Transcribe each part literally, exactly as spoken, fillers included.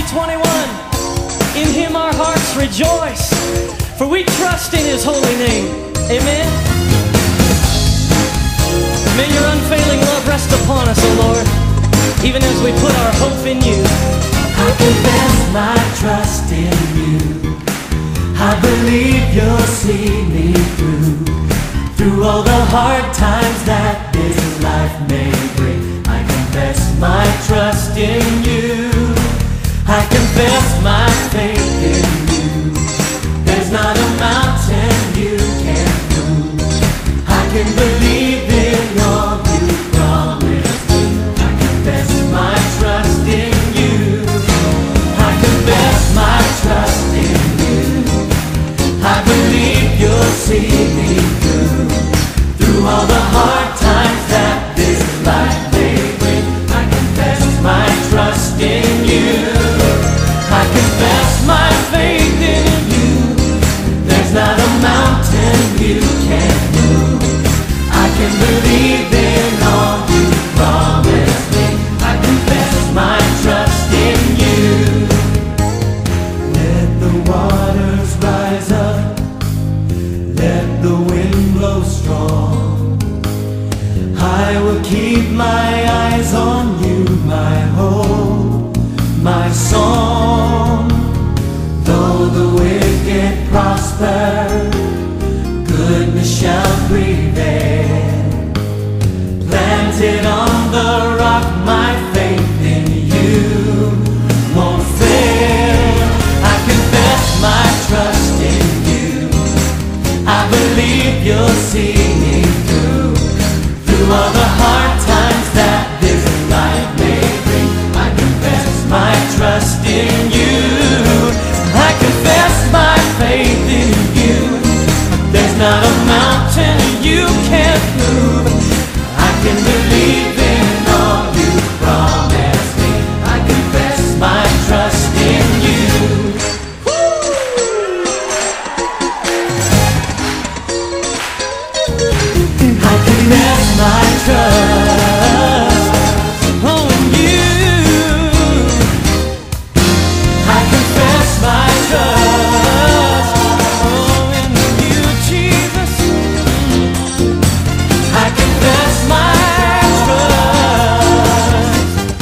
twenty-one. In Him our hearts rejoice, for we trust in His holy name. Amen. May your unfailing love rest upon us, O Lord, even as we put our hope in you. I confess my trust in you. I believe you'll see me through. Through all the hard times that this life may bring, I confess my trust in you. I confess my faith in you. There's not a mountain you can't move. I can believe in all you promised me. I confess my trust in you. I confess my trust in you. I believe you'll see me through. Through all the hard times that this life may bring, I confess my trust in you. I confess my faith in you. There's not a mountain you can't move. I can believe in all you promised me. I confess my trust in you. Let the waters rise up, let the wind blow strong. I will keep my eyes on you, my hope, my song. Though the wicked prosper, goodness shall prevail. Planted on the rock, my faith in you won't fail. I confess my trust in you. I believe you'll see me through. Through all the hard times that this life may bring, I confess my trust in you. I confess my faith in you. There's not a mountain you can't move. I can believe in all you promised me. I confess my trust in you. I confess my trust on you. I confess my trust oh, in you, Jesus. I confess my trust.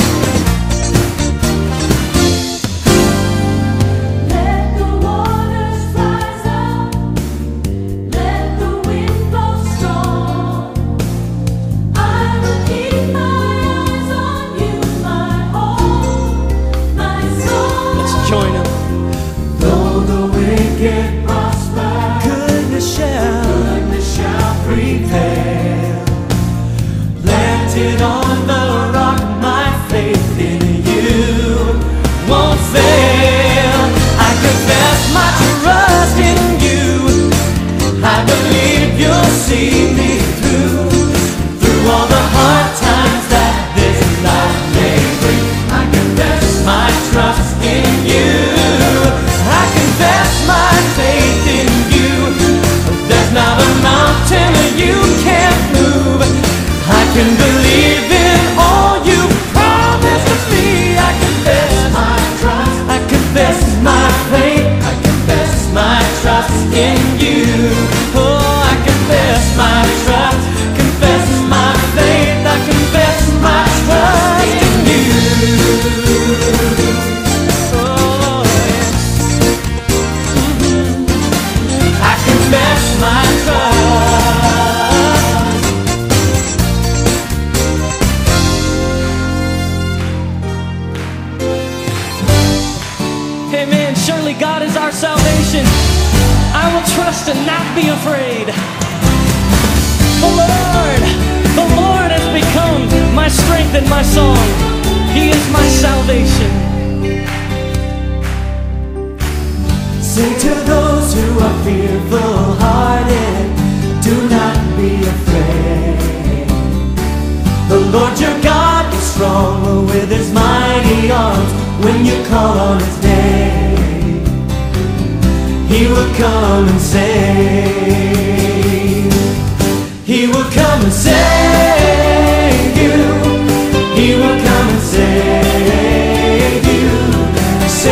Let the waters rise up, let the wind blow strong. I will keep my eyes on you, my hope, my soul. Let's join Him. Though the wicked prosper, Goodness shall goodness shall prevail. Planted on the rock, my faith in you won't fail. I confess my trust in you. I believe you'll see me through. Through all the hard times that this life may bring, I confess my trust in you. I confess my faith in you. There's not a mountain you can't move. I can believe in all you promised me. I confess my trust. I confess my faith. I confess my trust in you. Oh, I confess my trust. Confess my faith. I confess my trust in you. Oh, yes. I confess my trust. Amen. Surely God is our salvation. I will trust and not be afraid. The Lord, the Lord has become my strength and my song. He is my salvation. Sing to those who are fearful hearted, do not be afraid. The Lord your God is strong with His mighty arms. When you call on His name, He will come and save. He will come and save you. He will come and save you.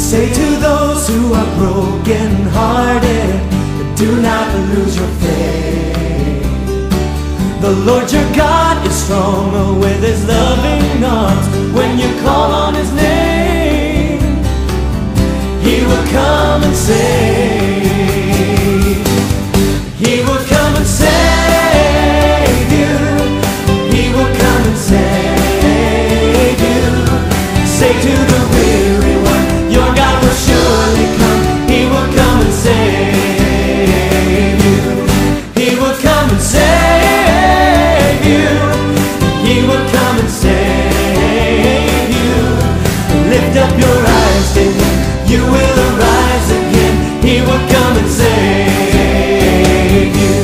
Say to those who are broken-hearted, do not lose your faith. The Lord your God is strong with His loving arms. When you call on His name, He will come and save. He will come and save you. He will come and save you. Say to the weary one, your God will surely come. He will come and save you. He will come and save you. He will come and save you. Lift up your eyes to Him. You will arise again. He will come and save you.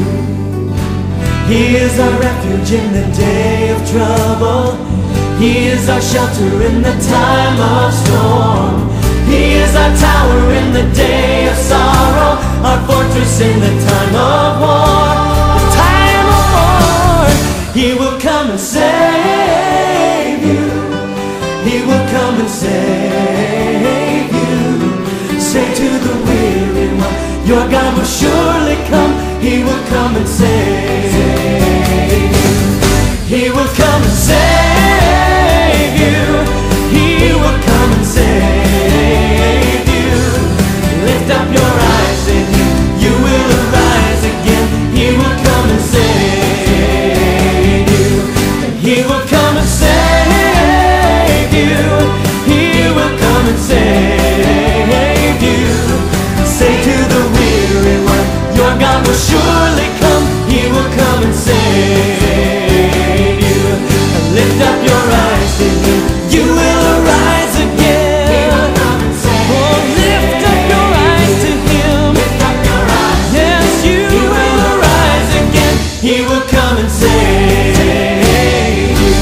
He is our refuge in the day of trouble. He is our shelter in the time of storm. He is our tower in the day of sorrow, our fortress in the time of war. The time of war. He will come and save you. He will come and save you. Say to the weary one, your God will surely come. He will come and save you. He will come and save you. He will come and save you. Lift up your eyes in Him. You will arise again. He will come and save you. He will come and save you. He will come and save you. Say to the weary one, your God will surely come. He will come and save you. Lift up your eyes to Him. You will arise again. Oh, lift up your eyes to Him. Yes, you will arise again. He will come and save you.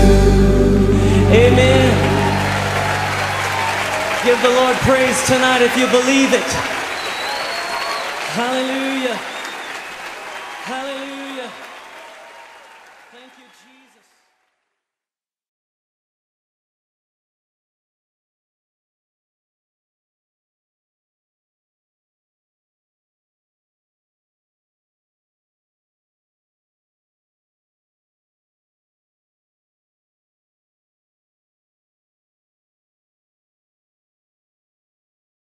Amen. Give the Lord praise tonight if you believe it. Hallelujah. Hallelujah. Thank you, Jesus.